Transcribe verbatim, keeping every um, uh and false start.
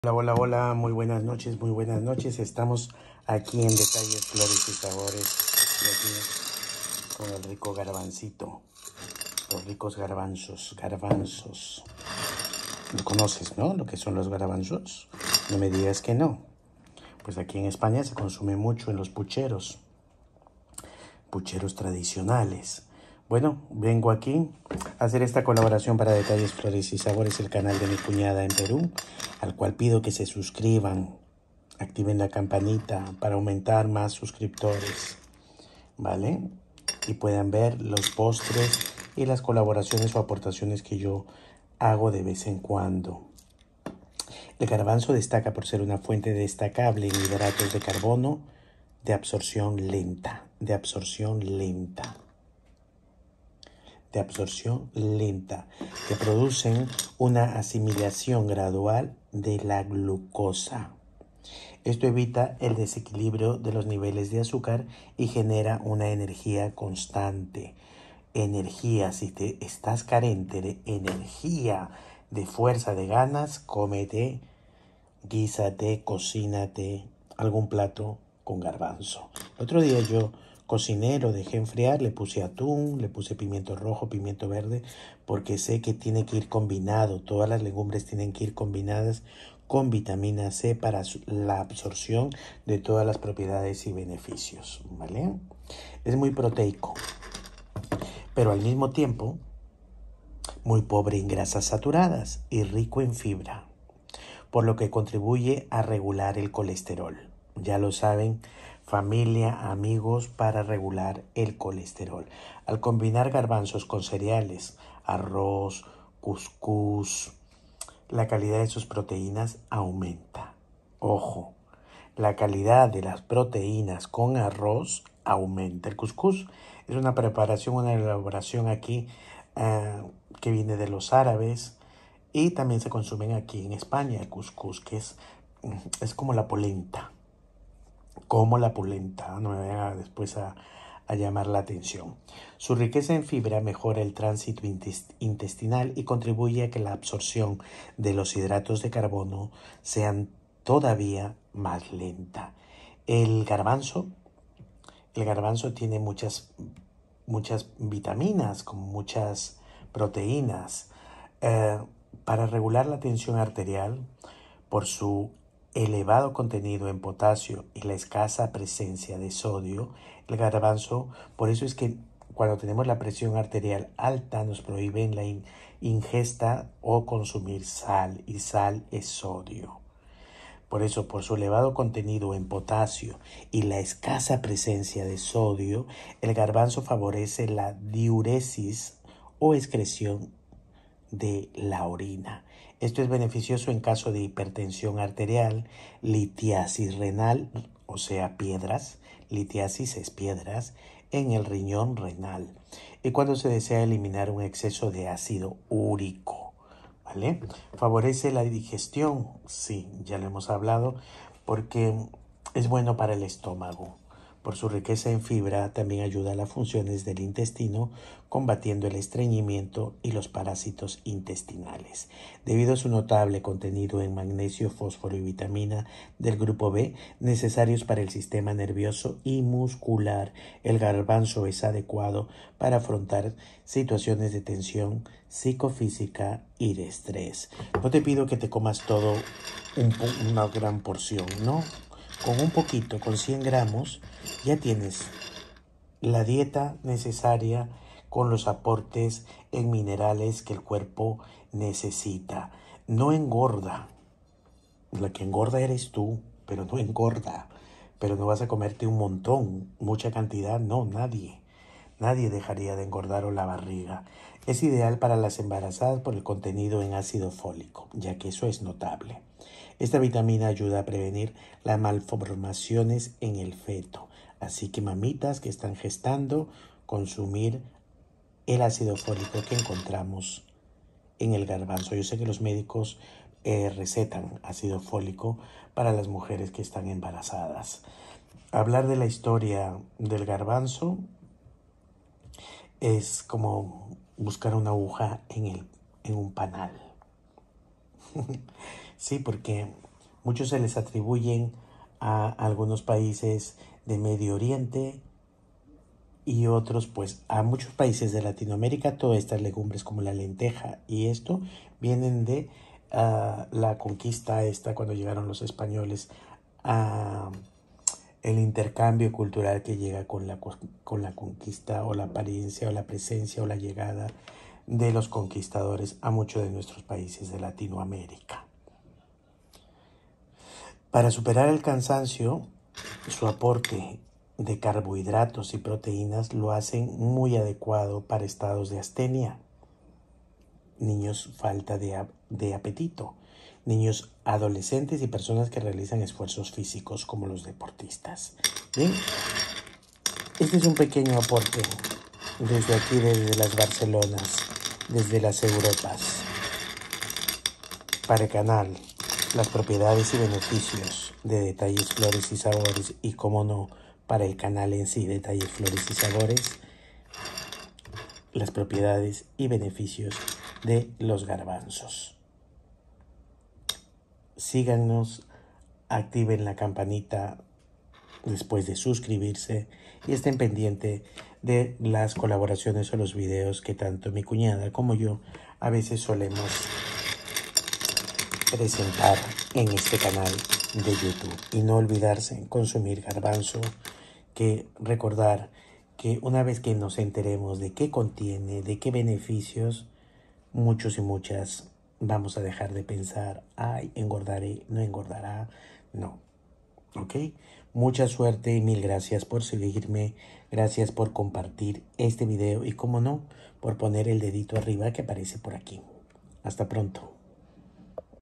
Hola, hola, hola, muy buenas noches, muy buenas noches. Estamos aquí en Detalles, Flores y Sabores, y aquí con el rico garbancito, los ricos garbanzos, garbanzos. ¿Lo conoces, no? Lo que son los garbanzos. No me digas que no. Pues aquí en España se consume mucho en los pucheros, pucheros tradicionales. Bueno, vengo aquí a hacer esta colaboración para Detalles, Flores y Sabores, el canal de mi cuñada en Perú, al cual pido que se suscriban, activen la campanita para aumentar más suscriptores, ¿vale? Y puedan ver los postres y las colaboraciones o aportaciones que yo hago de vez en cuando. El garbanzo destaca por ser una fuente destacable en hidratos de carbono de absorción lenta, de absorción lenta. de absorción lenta, que producen una asimilación gradual de la glucosa. Esto evita el desequilibrio de los niveles de azúcar y genera una energía constante. Energía, si te estás carente de energía, de fuerza, de ganas, cómete, guísate, cocínate algún plato con garbanzo. El otro día yo cociné, lo dejé enfriar, le puse atún, le puse pimiento rojo, pimiento verde, porque sé que tiene que ir combinado, todas las legumbres tienen que ir combinadas con vitamina C para la absorción de todas las propiedades y beneficios, ¿vale? Es muy proteico, pero al mismo tiempo muy pobre en grasas saturadas y rico en fibra, por lo que contribuye a regular el colesterol. Ya lo saben, familia, amigos, para regular el colesterol. Al combinar garbanzos con cereales, arroz, cuscús, la calidad de sus proteínas aumenta. Ojo, la calidad de las proteínas con arroz aumenta. El cuscús es una preparación, una elaboración aquí uh, que viene de los árabes, y también se consumen aquí en España el cuscús, que es, es como la polenta. Como la polenta, no me vaya después a, a llamar la atención. Su riqueza en fibra mejora el tránsito intestinal y contribuye a que la absorción de los hidratos de carbono sean todavía más lenta. El garbanzo, el garbanzo tiene muchas, muchas vitaminas, como muchas proteínas. Eh, para regular la tensión arterial, por su elevado contenido en potasio y la escasa presencia de sodio, el garbanzo, por eso es que cuando tenemos la presión arterial alta nos prohíben la in ingesta o consumir sal, y sal es sodio. Por eso, por su elevado contenido en potasio y la escasa presencia de sodio, el garbanzo favorece la diuresis o excreción de la orina. Esto es beneficioso en caso de hipertensión arterial, litiasis renal, o sea, piedras, litiasis es piedras, en el riñón renal, y cuando se desea eliminar un exceso de ácido úrico, ¿vale? Favorece la digestión, sí, ya lo hemos hablado, porque es bueno para el estómago. Por su riqueza en fibra, también ayuda a las funciones del intestino, combatiendo el estreñimiento y los parásitos intestinales. Debido a su notable contenido en magnesio, fósforo y vitamina del grupo B, necesarios para el sistema nervioso y muscular, el garbanzo es adecuado para afrontar situaciones de tensión psicofísica y de estrés. No te pido que te comas todo un, una gran porción, ¿no? Con un poquito, con cien gramos, ya tienes la dieta necesaria con los aportes en minerales que el cuerpo necesita. No engorda. La que engorda eres tú, pero no engorda. Pero no vas a comerte un montón, mucha cantidad, no, nadie. Nadie dejaría de engordar o la barriga. Es ideal para las embarazadas por el contenido en ácido fólico, ya que eso es notable. Esta vitamina ayuda a prevenir las malformaciones en el feto. Así que mamitas que están gestando, consumir el ácido fólico que encontramos en el garbanzo. Yo sé que los médicos eh, recetan ácido fólico para las mujeres que están embarazadas. Hablar de la historia del garbanzo es como buscar una aguja en, el, en un panal. Sí, porque Muchos se les atribuyen a algunos países de Medio Oriente y otros pues a muchos países de Latinoamérica. Todas estas legumbres como la lenteja y esto vienen de uh, la conquista esta cuando llegaron los españoles, a uh, el intercambio cultural que llega con la, con la conquista o la apariencia o la presencia o la llegada de los conquistadores a muchos de nuestros países de Latinoamérica. Para superar el cansancio, su aporte de carbohidratos y proteínas lo hacen muy adecuado para estados de astenia, niños falta de, de apetito, niños adolescentes y personas que realizan esfuerzos físicos como los deportistas. Bien, este es un pequeño aporte desde aquí, desde las Barcelonas, desde las Europas, para el canal, las propiedades y beneficios de Detalles, Flores y Sabores, y cómo no, para el canal en sí, Detalles, Flores y Sabores, las propiedades y beneficios de los garbanzos. Síganos, activen la campanita después de suscribirse y estén pendientes de las colaboraciones o los videos que tanto mi cuñada como yo a veces solemos presentar en este canal de YouTube. Y no olvidarse en consumir garbanzo, que recordar que una vez que nos enteremos de qué contiene, de qué beneficios, muchos y muchas vamos a dejar de pensar, ay, engordaré, no engordará, no. ¿Ok? Mucha suerte y mil gracias por seguirme, gracias por compartir este video y, como no, por poner el dedito arriba que aparece por aquí. Hasta pronto.